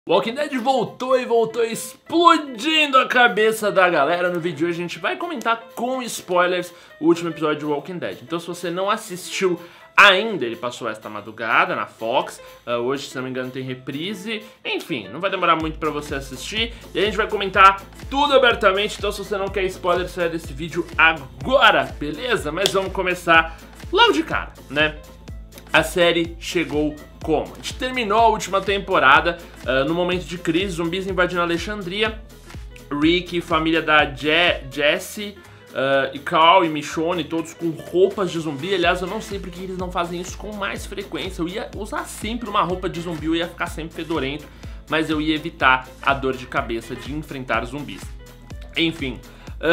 Walking Dead voltou e voltou explodindo a cabeça da galera. No vídeo de hoje a gente vai comentar com spoilers o último episódio de Walking Dead. Então se você não assistiu ainda, ele passou esta madrugada na Fox. Hoje, se não me engano, tem reprise. Enfim, não vai demorar muito pra você assistir. E a gente vai comentar tudo abertamente. Então se você não quer spoiler, sai desse vídeo agora, beleza? Mas vamos começar logo de cara, né? A série chegou como? A gente terminou a última temporada no momento de crise, zumbis invadindo Alexandria. Rick e família da Jesse e Carl e Michonne, todos com roupas de zumbi. Aliás, eu não sei porque eles não fazem isso com mais frequência. Eu ia usar sempre uma roupa de zumbi, eu ia ficar sempre fedorento, mas eu ia evitar a dor de cabeça de enfrentar zumbis. Enfim,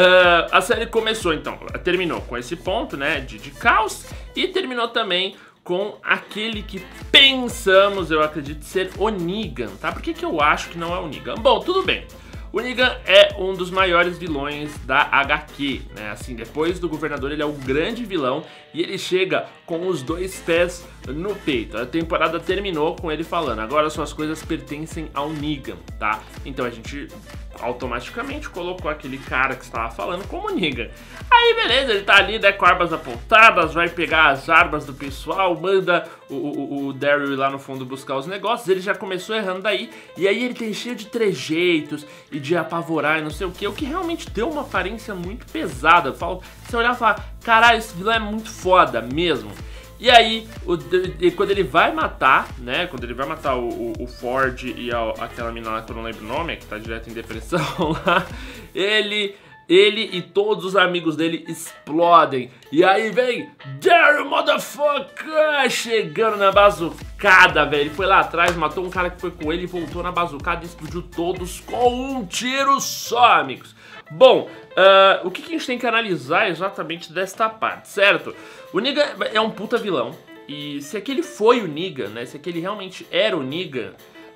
a série começou então, terminou com esse ponto, né, de caos, e terminou também com aquele que pensamos, eu acredito, ser o Negan, tá? Por que eu acho que não é o Negan? Bom, tudo bem. O Negan é um dos maiores vilões da HQ, né? Assim, depois do Governador, ele é o grande vilão e ele chega com os dois pés no peito. A temporada terminou com ele falando: agora suas coisas pertencem ao Negan, tá? Então a gente automaticamente colocou aquele cara que estava falando como Negan. Aí beleza, ele tá ali, né, com armas apontadas, vai pegar as armas do pessoal, manda o Daryl ir lá no fundo buscar os negócios. Ele já começou errando daí, e aí ele tem cheio de trejeitos e de apavorar e não sei o que realmente deu uma aparência muito pesada. Você olhar e falar, caralho, esse vilão é muito foda mesmo. E aí, quando ele vai matar, né, quando ele vai matar o Ford e aquela menina lá que eu não lembro o nome, que tá direto em depressão lá, ele e todos os amigos dele explodem. E aí vem Daryl, motherfucker, chegando na bazucada, velho. Ele foi lá atrás, matou um cara que foi com ele, voltou na bazucada e explodiu todos com um tiro só, amigos. Bom, o que a gente tem que analisar exatamente desta parte, certo? O Negan é um puta vilão, e se aquele foi o Negan, né, se aquele realmente era o Negan,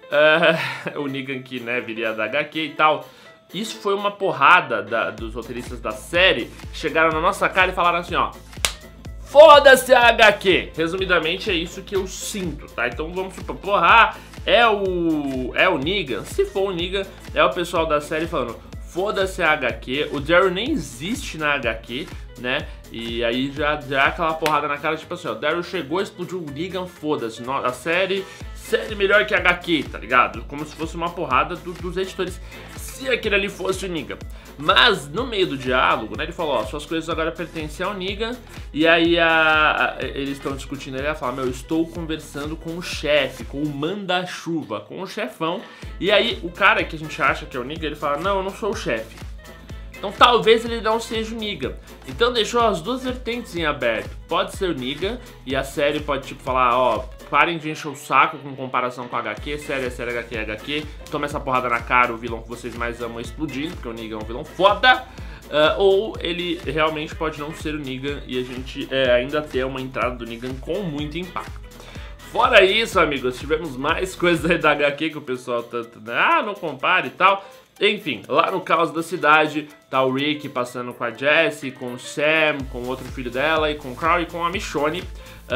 o Negan que, né, viria da HQ e tal, isso foi uma porrada dos roteiristas da série, chegaram na nossa cara e falaram assim, ó, foda-se a HQ! Resumidamente é isso que eu sinto, tá? Então vamos supor, porra, é o Negan? Se for o Negan, é o pessoal da série falando, foda-se a HQ, o Daryl nem existe na HQ, né? E aí já aquela porrada na cara, tipo assim, ó, o Daryl chegou, explodiu o Negan, foda-se, a série melhor que a HQ, tá ligado? Como se fosse uma porrada dos editores, se aquele ali fosse o Negan. Mas no meio do diálogo, né, ele falou, ó, suas coisas agora pertencem ao Negan. E aí eles estão discutindo, ele vai falar, meu, eu estou conversando com o chefe, com o manda-chuva, com o chefão. E aí o cara que a gente acha que é o Negan, ele fala, não, eu não sou o chefe. Então talvez ele não seja o Negan. Então deixou as duas vertentes em aberto. Pode ser o Negan e a série pode tipo falar, ó, parem de encher o saco com comparação com a HQ, série, HQ, HQ. Toma essa porrada na cara, o vilão que vocês mais amam explodindo, porque o Negan é um vilão foda. Ou ele realmente pode não ser o Negan e a gente ainda ter uma entrada do Negan com muito impacto. Fora isso, amigos, tivemos mais coisas aí da HQ que o pessoal tanto, né, não compare e tal. Enfim, lá no caos da cidade, tá o Rick passando com a Jesse, com o Sam, com o outro filho dela, e com o Carl e com a Michonne.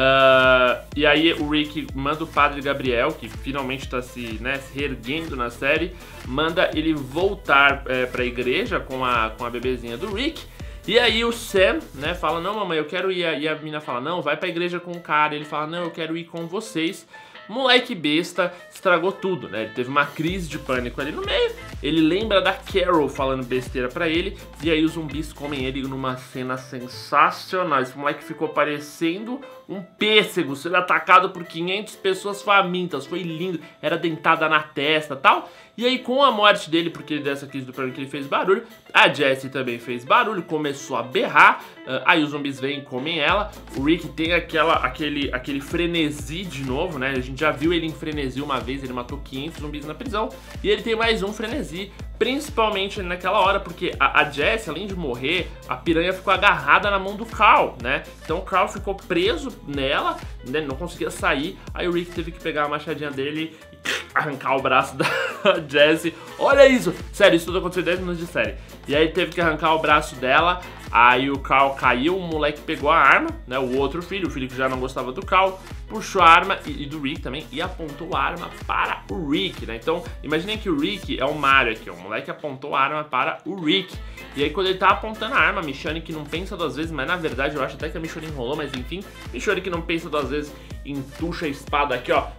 E aí o Rick manda o Padre Gabriel, que finalmente tá se reerguendo na série, manda ele voltar pra igreja com a bebezinha do Rick. E aí o Sam, né, fala, não mamãe, eu quero ir, e a menina fala, não, vai pra igreja com o cara, ele fala, não, eu quero ir com vocês. Moleque besta, estragou tudo, né? Ele teve uma crise de pânico ali no meio. Ele lembra da Carol falando besteira pra ele. E aí os zumbis comem ele numa cena sensacional. Esse moleque ficou parecendo um pêssego, sendo atacado por 500 pessoas famintas. Foi lindo, era dentada na testa e tal. E aí com a morte dele, porque dessa crise do pânico ele fez barulho, a Jessie também fez barulho, começou a berrar. Aí os zumbis vêm e comem ela. O Rick tem aquele frenesi de novo, né? A gente já viu ele em frenesi uma vez, ele matou 500 zumbis na prisão. E ele tem mais um frenesi, principalmente naquela hora, porque a Jessie, além de morrer, a piranha ficou agarrada na mão do Carl, né? Então o Carl ficou preso nela, né? Não conseguia sair. Aí o Rick teve que pegar a machadinha dele e arrancar o braço da Jessie. Olha isso! Sério, isso tudo aconteceu em 10 minutos de série. E aí teve que arrancar o braço dela. Aí o Carl caiu, o moleque pegou a arma, né? O outro filho, o filho que já não gostava do Carl, puxou a arma e do Rick também e apontou a arma para o Rick, né? Então, imaginem que o Rick é o Mario aqui, ó. O moleque apontou a arma para o Rick. E aí quando ele tá apontando a arma, a Michonne que não pensa duas vezes, mas na verdade eu acho até que a Michonne enrolou, mas enfim, Michonne que não pensa duas vezes, entuxa a espada aqui, ó.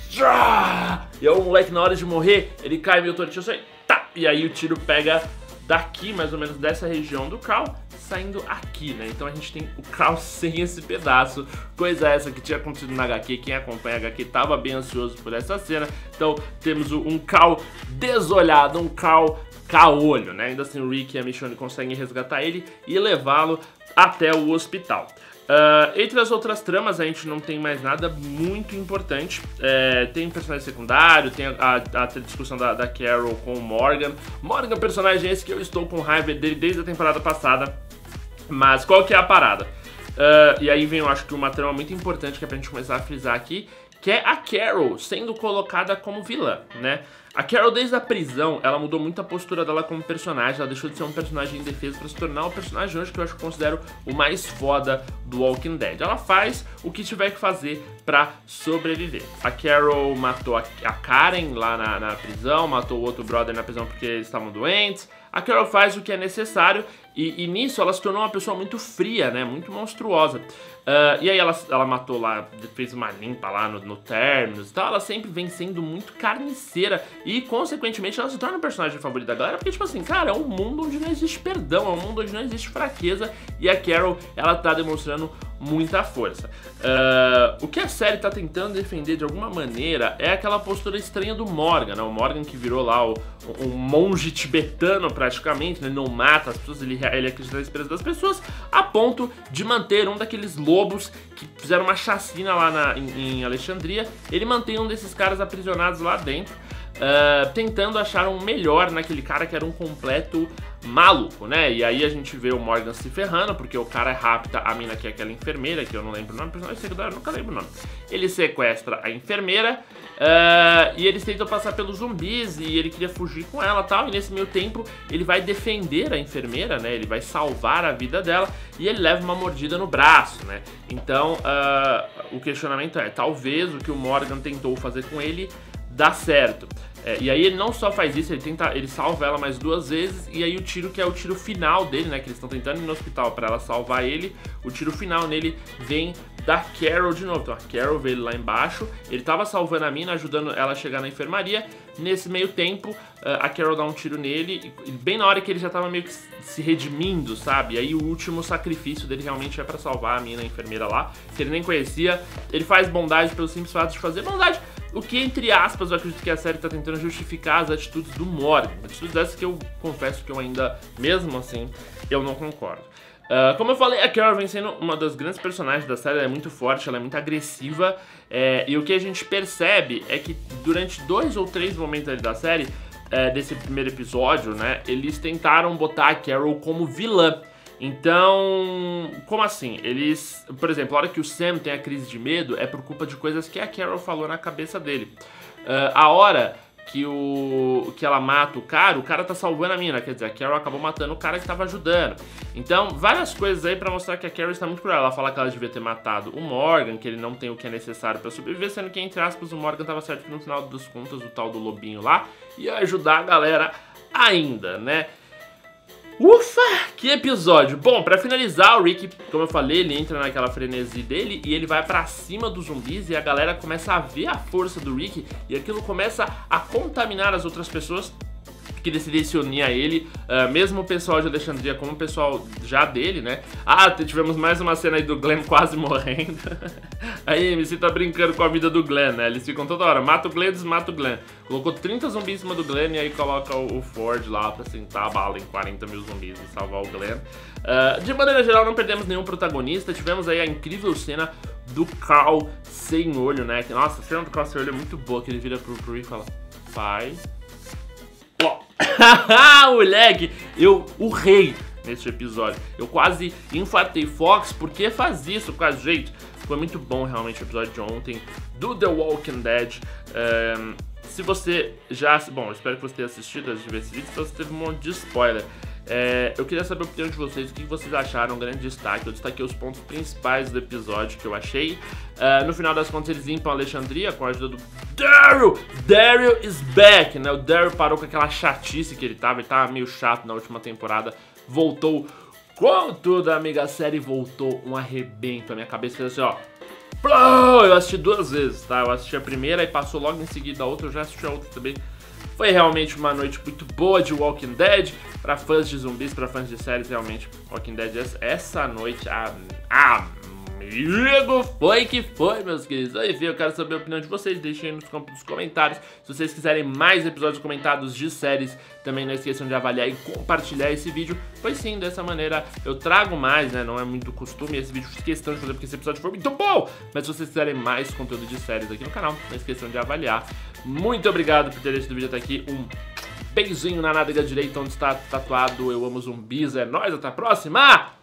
E aí o moleque na hora de morrer, ele cai meio todo, tá! E aí o tiro pega daqui, mais ou menos dessa região do Carl, saindo aqui, né? Então a gente tem o Carl sem esse pedaço, coisa essa que tinha acontecido na HQ. Quem acompanha a HQ tava bem ansioso por essa cena. Então temos um Carl desolhado, um Carl caolho, né? Ainda assim o Rick e a Michonne conseguem resgatar ele e levá-lo até o hospital. Entre as outras tramas, a gente não tem mais nada muito importante. Tem personagem secundário, tem a discussão da Carol com o Morgan. Morgan, personagem esse que eu estou com raiva dele desde a temporada passada. Mas qual que é a parada? E aí vem, eu acho que uma trama muito importante que é pra gente começar a frisar aqui, que é a Carol sendo colocada como vilã, né? A Carol, desde a prisão, ela mudou muito a postura dela como personagem. Ela deixou de ser um personagem indefeso para se tornar um personagem hoje que eu acho que considero o mais foda do Walking Dead. Ela faz o que tiver que fazer pra sobreviver. A Carol matou a Karen lá na prisão, matou o outro brother na prisão porque eles estavam doentes. A Carol faz o que é necessário e nisso ela se tornou uma pessoa muito fria, né? Muito monstruosa. E aí ela matou lá, fez uma limpa lá no Terminus e tal. Ela sempre vem sendo muito carniceira e, consequentemente, ela se torna o personagem favorito da galera. Porque, tipo assim, cara, é um mundo onde não existe perdão, é um mundo onde não existe fraqueza. E a Carol, ela tá demonstrando muita força. O que a série tá tentando defender de alguma maneira é aquela postura estranha do Morgan, né? O Morgan que virou lá um monge tibetano praticamente, né? Ele não mata as pessoas, ele acredita na esperança das pessoas, a ponto de manter um daqueles lobos que fizeram uma chacina lá em Alexandria. Ele mantém um desses caras aprisionados lá dentro, tentando achar um melhor naquele cara que era um completo maluco, né? E aí a gente vê o Morgan se ferrando, porque o cara rapta a mina que é aquela enfermeira, que eu não lembro o nome, personagem secundário, eu nunca lembro o nome. Ele sequestra a enfermeira, e eles tentam passar pelos zumbis, e ele queria fugir com ela e tal, e nesse meio tempo ele vai defender a enfermeira, né? Ele vai salvar a vida dela, e ele leva uma mordida no braço, né? Então, o questionamento é, talvez o que o Morgan tentou fazer com ele dá certo. E aí ele não só faz isso, ele salva ela mais duas vezes, e aí o tiro que é o tiro final dele, né, que eles estão tentando ir no hospital pra ela salvar ele, o tiro final nele vem da Carol de novo. Então a Carol veio lá embaixo, ele tava salvando a mina, ajudando ela a chegar na enfermaria. Nesse meio tempo, a Carol dá um tiro nele, e bem na hora que ele já tava meio que se redimindo, sabe? E aí o último sacrifício dele realmente é pra salvar a mina, a enfermeira lá, que ele nem conhecia. Ele faz bondade pelo simples fato de fazer bondade, o que, entre aspas, eu acredito que a série tá tentando justificar as atitudes do Morgan. Atitudes essas que eu confesso que eu ainda, mesmo assim, eu não concordo. Como eu falei, a Carol vem sendo uma das grandes personagens da série, ela é muito forte, ela é muito agressiva, e o que a gente percebe é que durante 2 ou 3 momentos ali da série, desse primeiro episódio, né, eles tentaram botar a Carol como vilã. Então, como assim? Eles, por exemplo, a hora que o Sam tem a crise de medo é por culpa de coisas que a Carol falou na cabeça dele. A hora que ela mata o cara tá salvando a mina, quer dizer, a Carol acabou matando o cara que tava ajudando. Então, várias coisas aí pra mostrar que a Carol está muito cruel. Ela fala que ela devia ter matado o Morgan, que ele não tem o que é necessário pra sobreviver, sendo que, entre aspas, o Morgan tava certo que no final das contas o tal do lobinho lá ia ajudar a galera ainda, né? Ufa, que episódio! Bom, pra finalizar, o Rick, como eu falei, ele entra naquela frenesi dele e ele vai pra cima dos zumbis e a galera começa a ver a força do Rick e aquilo começa a contaminar as outras pessoas que decidem se unir a ele, mesmo o pessoal de Alexandria como o pessoal já dele, né? Tivemos mais uma cena aí do Glenn quase morrendo. A MC tá brincando com a vida do Glenn, né? Eles ficam toda hora, mata o Glenn, desmata o Glenn. Colocou 30 zumbis em cima do Glenn e aí coloca o Ford lá pra sentar a bala em 40 mil zumbis e salvar o Glenn. De maneira geral, não perdemos nenhum protagonista. Tivemos aí a incrível cena do Carl sem olho, né? Nossa, a cena do Carl sem olho é muito boa, que ele vira pro Rick e fala, pai... Moleque, eu urrei nesse episódio. Eu quase infartei. Fox, por que faz isso? Quase, gente, foi muito bom realmente o episódio de ontem do The Walking Dead. Se você já... Bom, eu espero que você tenha assistido antes de ver esse vídeo, então você teve um monte de spoiler. Eu queria saber a opinião de vocês, o que vocês acharam, grande destaque. Eu destaquei os pontos principais do episódio que eu achei. No final das contas eles limpam a Alexandria com a ajuda do Daryl. Daryl is back, né? O Daryl parou com aquela chatice que ele tava meio chato na última temporada. Voltou com tudo, amiga, a série voltou um arrebento. A minha cabeça fez assim, ó. Eu assisti 2 vezes, tá? Eu assisti a primeira e passou logo em seguida a outra. Eu já assisti a outra também. Foi realmente uma noite muito boa de Walking Dead. Pra fãs de zumbis, pra fãs de séries, realmente Walking Dead essa noite, amigo, foi que foi, meus queridos. Enfim, eu quero saber a opinião de vocês, deixem aí nos campos dos comentários. Se vocês quiserem mais episódios comentados de séries, também não esqueçam de avaliar e compartilhar esse vídeo, pois sim, dessa maneira eu trago mais, né, não é muito costume esse vídeo, fiz questão de fazer porque esse episódio foi muito bom. Mas se vocês quiserem mais conteúdo de séries aqui no canal, não esqueçam de avaliar. Muito obrigado por ter assistido o vídeo até aqui, um beijinho na nádega direita onde está tatuado "Eu amo zumbis", é nóis, até a próxima!